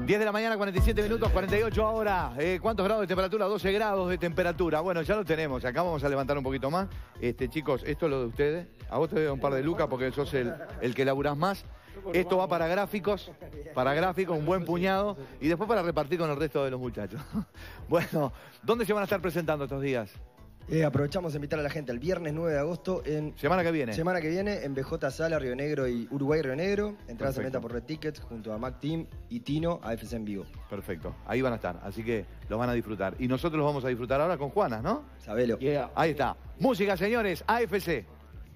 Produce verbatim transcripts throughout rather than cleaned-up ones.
diez de la mañana, cuarenta y siete minutos, cuarenta y ocho ahora. Eh, ¿Cuántos grados de temperatura? doce grados de temperatura. Bueno, ya lo tenemos. Acá vamos a levantar un poquito más. Este, chicos, esto es lo de ustedes. A vos te doy un par de lucas porque sos el, el que laburás más. Esto va para gráficos, para gráficos, un buen puñado. Y después para repartir con el resto de los muchachos. Bueno, ¿dónde se van a estar presentando estos días? Eh, aprovechamos de invitar a la gente el viernes nueve de agosto en... Semana que viene. Semana que viene en B J Sala, Río Negro y Uruguay Río Negro. Entradas a venta por Red Tickets junto a Mac Team y Tino A F C en vivo. Perfecto. Ahí van a estar. Así que los van a disfrutar. Y nosotros los vamos a disfrutar ahora con Juanas, ¿no? Sabelo. Yeah. Ahí está. Música, señores. A F C.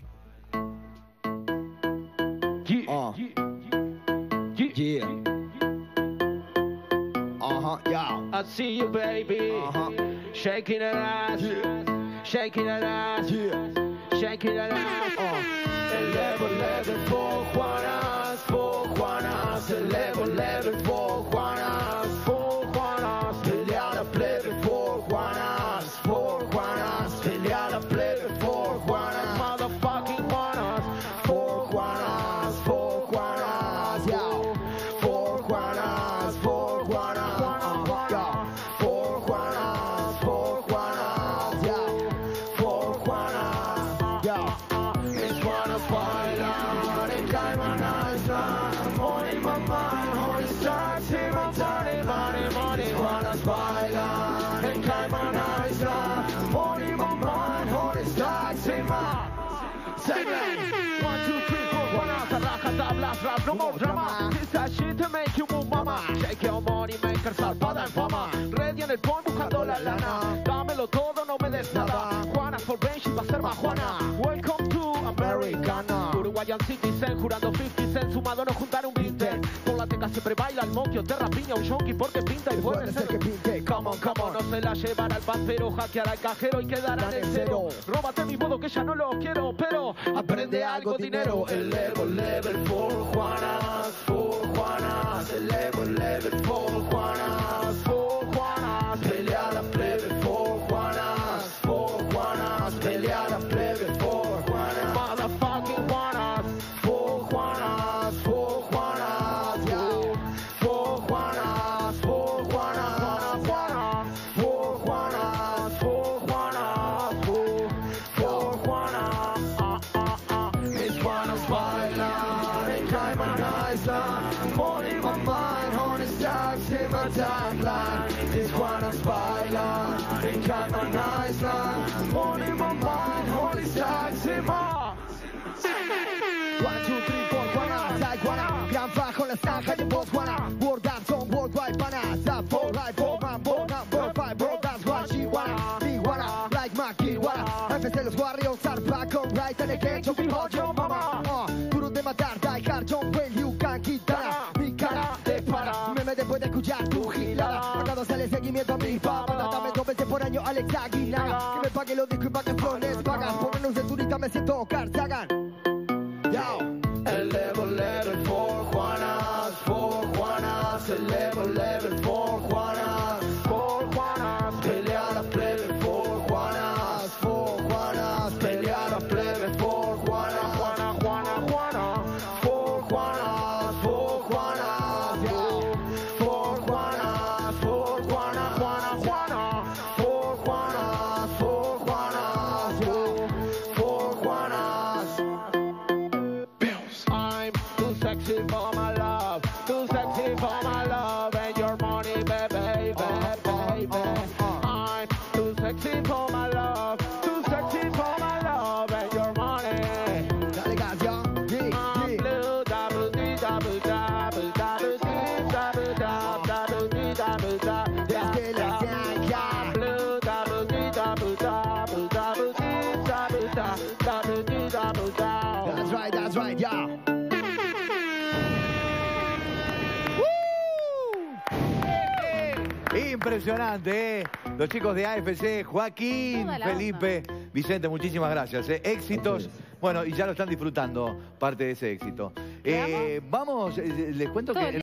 Uh. Yeah. Uh-huh, yeah. I see you, baby. Uh-huh. Shaking that ass. Yeah. Shaking that ass. Yeah. Shaking that ass. Uh. El level, level for Juanas. For Juanas. El level, level for Juanas. For Juanas. Pelea la plebe for Juanas. For Juanas. Pelea la plebe for Juanas. Motherfucking Juanas. For Juanas. For Juanas. Yeah. For Juanas. For Juanas. For Juanas. For Juanas. Yeah. For Juanas. Yeah. It's Juanas bailar en Cayman Island. Money my mind, money starts in my money, money, money. Juanas bailar en Cayman Island. Money my mind, money starts in my... One, two, three, four, Juanas, arranca tablas, rap, no more drama. This that shit to make you move, mama. Shake your money, maker, salvada en fama. Ready en el pon buscando la lana. Dámelo todo, no me des nada. Juanas for Benji va a ser más Juana. Welcome to Americana. Uruguayan Citizen, jurando cincuenta cent. Sumado no juntar un veinte. Por la teca siempre baila el moquio. Te rapiña un yonki porque pinta y puede ser que pinte. Come on, come on. No se la llevará al pancero. Hackeará al cajero y quedará en el cero. Róbate mi modo que ya no lo quiero, pero aprende algo, dinero. El level, level for Juanas. For Juanas. El level, level for Juanas. For Juanas. Pelea la plebe for Juanas. For Juanas. Pelea la plebe for Juanas. Motherfucking Juanas. For Juanas. For Juanas. Yeah. For Juanas. For Juanas. Juanas. For Juanas. For Juanas. For For Juanas. Ah, ah, ah. It's Juanas bailar en Cayman Island. Money my mind, honey stacks in my timeline. It's Juanas bailar en Cayman Island. Money my mind, honey stacks in my... One, two, three, four, Juana, side Juana. Gran bajo la zanja y en voz Juana. Word up, son worldwide pana. Stop for life, for man, for number five, bro, that's what she wanna. Be Juana, like Maki Juana. F C los Warriors are back on right and again, yo behold your mama. Uh, duro de matar, die hard, John Wayne, you can quitar. Mi cara te para, meme después de escuchar tu gilada. Acá no sale seguimiento a mi fama. Dame dos veces por año Alex Aguinaga. Que me pague los discos y vacaciones pagas. Por menos de turista me siento Carzagan. Yo. El level, level for Juanas, for Juanas. El level, level for Juanas, for Juanas. Pelea la plebe for Juanas, for Juanas. Pelea la plebe for Juanas, Juana, Juana, Juana. For Juanas, for Juanas, yeah. For Juanas, for Juana, Juana, Juana. For Juanas, for Juanas, yeah. For Juanas. I'm too sexy for my love, too sexy for my love, and your money, baby, baby, baby. I'm too sexy for my love, too sexy for my love, and your money. Dale gas, yo. I'm blue, double D, double double, double D, double double, double D, double double. Desde la zanja. Blue, double D, double double, double D, double double, double D, double double. That's right, that's right, yeah. Impresionante, ¿eh? Los chicos de A F C, Joaquín, Felipe, Vicente, muchísimas gracias. ¿eh? Éxitos. Bueno, y ya lo están disfrutando, parte de ese éxito. Eh, vamos, eh, les cuento que...